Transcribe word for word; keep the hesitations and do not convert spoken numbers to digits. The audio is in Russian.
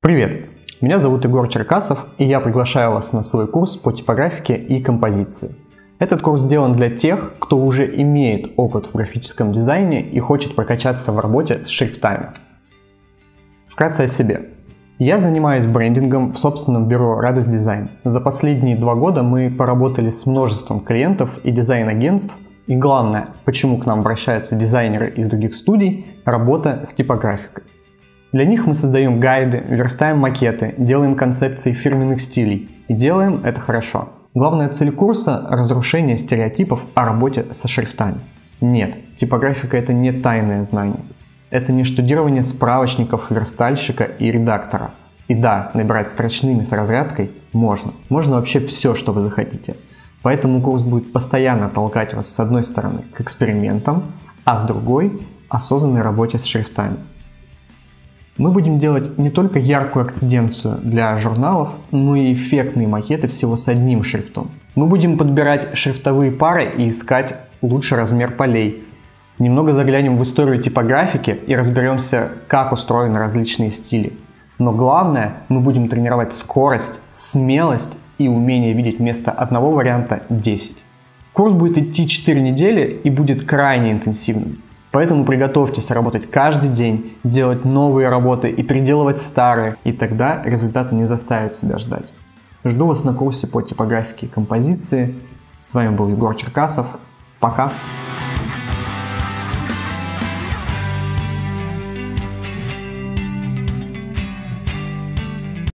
Привет! Меня зовут Егор Черкасов, и я приглашаю вас на свой курс по типографике и композиции. Этот курс сделан для тех, кто уже имеет опыт в графическом дизайне и хочет прокачаться в работе с шрифтами. Вкратце о себе. Я занимаюсь брендингом в собственном бюро Радость Дизайн. За последние два года мы поработали с множеством клиентов и дизайн-агентств. И главное, почему к нам обращаются дизайнеры из других студий – работа с типографикой. Для них мы создаем гайды, верстаем макеты, делаем концепции фирменных стилей. И делаем это хорошо. Главная цель курса – разрушение стереотипов о работе со шрифтами. Нет, типографика – это не тайное знание. Это не штудирование справочников верстальщика и редактора. И да, набирать строчными с разрядкой можно. Можно вообще все, что вы захотите. Поэтому курс будет постоянно толкать вас с одной стороны к экспериментам, а с другой – осознанной работе с шрифтами. Мы будем делать не только яркую акциденцию для журналов, но и эффектные макеты всего с одним шрифтом. Мы будем подбирать шрифтовые пары и искать лучший размер полей. Немного заглянем в историю типографики и разберемся, как устроены различные стили. Но главное, мы будем тренировать скорость, смелость и умение видеть вместо одного варианта десять. Курс будет идти четыре недели и будет крайне интенсивным. Поэтому приготовьтесь работать каждый день, делать новые работы и переделывать старые, и тогда результаты не заставят себя ждать. Жду вас на курсе по типографике и композиции. С вами был Егор Черкасов. Пока!